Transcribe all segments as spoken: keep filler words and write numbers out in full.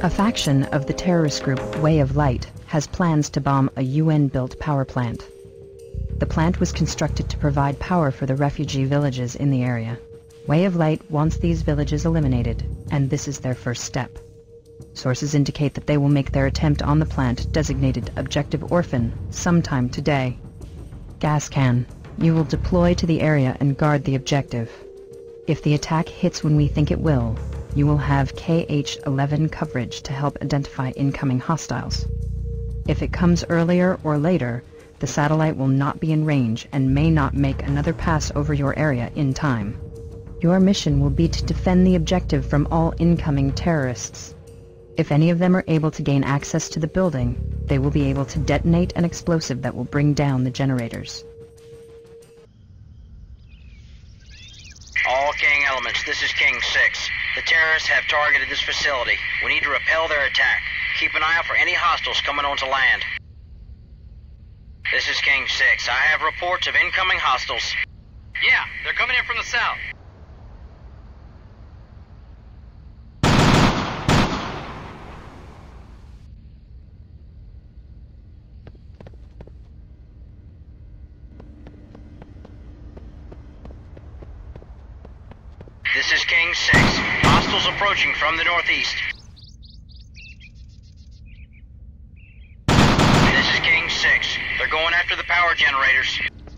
A faction of the terrorist group Way of Light has plans to bomb a U N-built power plant. The plant was constructed to provide power for the refugee villages in the area. Way of Light wants these villages eliminated, and this is their first step. Sources indicate that they will make their attempt on the plant designated Objective Orphan sometime today. Gascan, you will deploy to the area and guard the objective. If the attack hits when we think it will, you will have K H eleven coverage to help identify incoming hostiles. If it comes earlier or later, the satellite will not be in range and may not make another pass over your area in time. Your mission will be to defend the objective from all incoming terrorists. If any of them are able to gain access to the building, they will be able to detonate an explosive that will bring down the generators. All King elements, this is King six. The terrorists have targeted this facility. We need to repel their attack. Keep an eye out for any hostiles coming onto land. This is King six. I have reports of incoming hostiles. Yeah, they're coming in from the south. This is King six. Hostiles approaching from the northeast. This is King six. They're going after the power generators.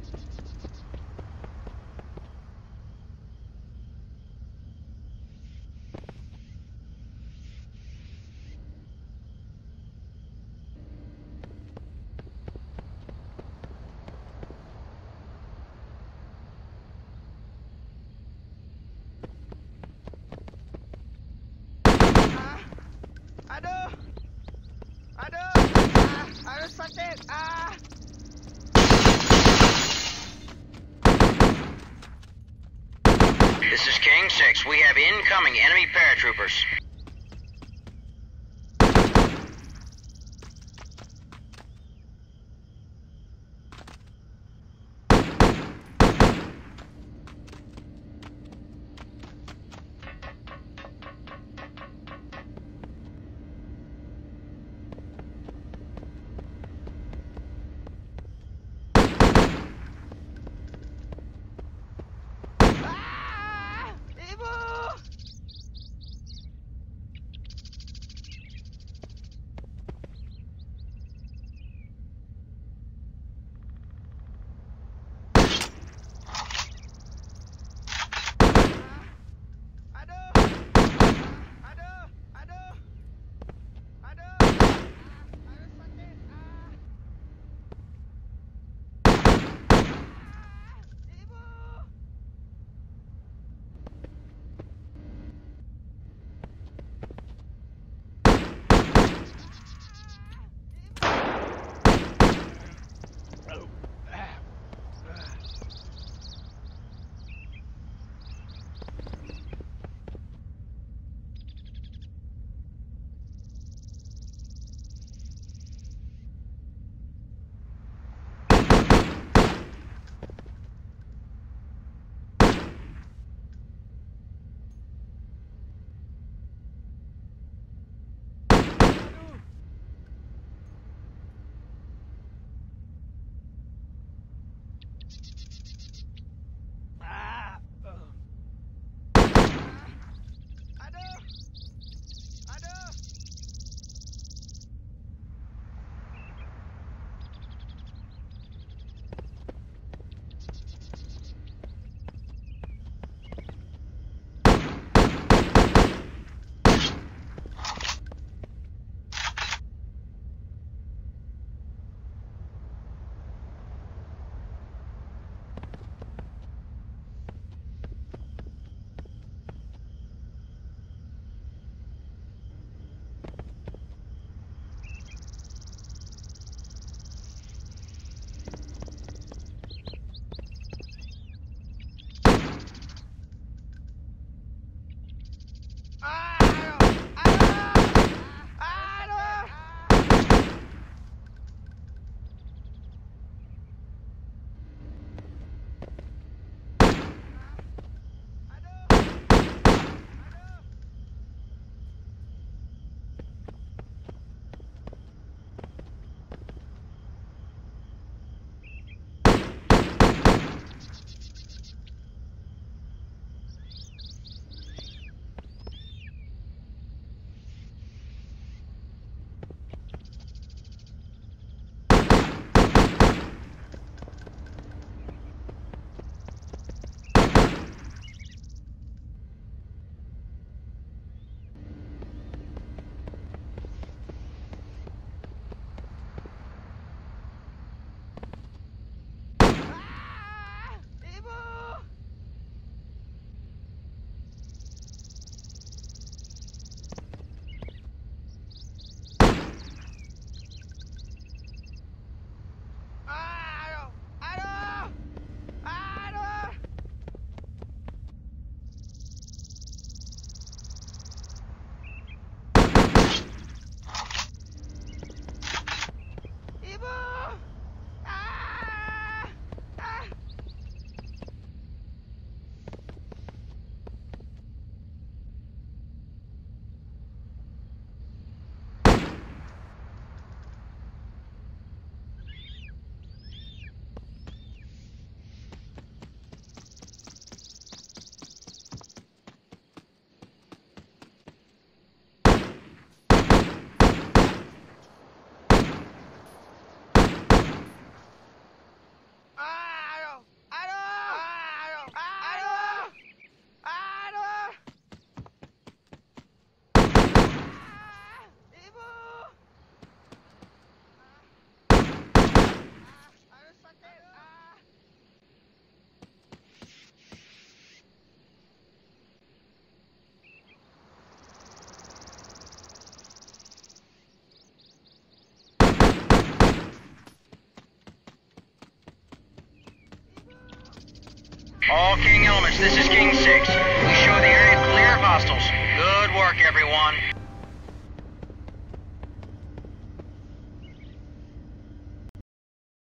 Aduh! Aduh! Ah, harus sakit! Ah! This is King six. We have incoming enemy paratroopers. All King elements, this is King six. We show the area clear of hostiles. Good work, everyone.